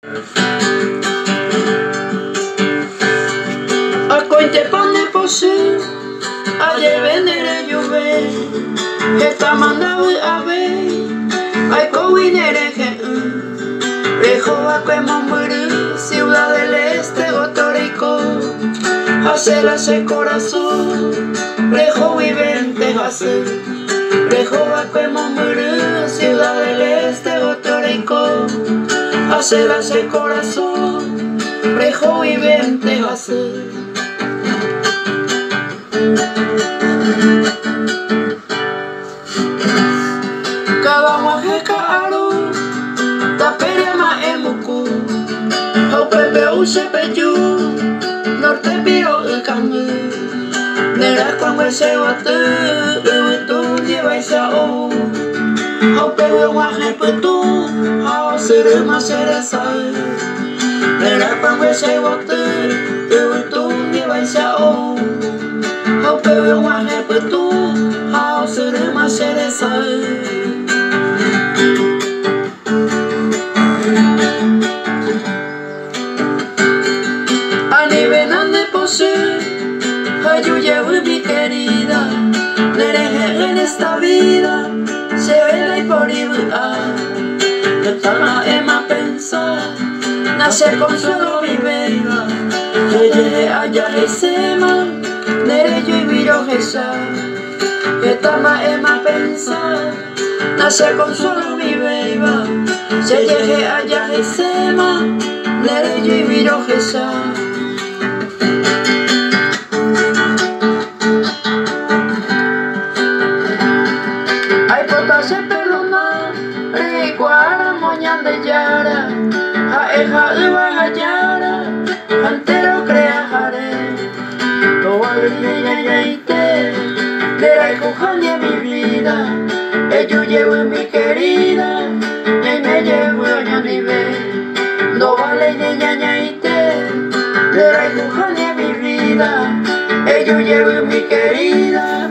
Acointe pone posé, ayer venere lluve, esta mandaba a ver, ay covinere que rejo a Cuemomuru, ciudad del este, Gotorico, hacer ese corazón, rejo vivente hacer, rejo a Cuemomuru, ciudad del este, Gotorico, hacer ese corazón, rejo vivente hacer. Cada mujer caro, taperia ma emuku, o pepe use peyu, norte piro el camu, nera cuando se bate, tu lleva esa o pepe guaje petu, a ser más cereza, nera cuando se bate, tu lleva esa o pepe guaje petu, a ser más cereza. Yo llevo mi querida, nereje en esta vida, se ve y por igual. Yo estaba en ma pensar, nacer con solo mi beba, yo llegué allá y se ma, nere yo y viro esa. Yo estaba en ma pensar, nacer con solo mi beba, yo llegué allá y se ma, nere yo y viro esa. De yara, a eja uva yara, antero crea jare, no vale yaite, de la cojania mi vida, yo llevo mi querida, y me llevo a mi ve, no vale yaite, de la cojania mi vida, yo llevo mi querida.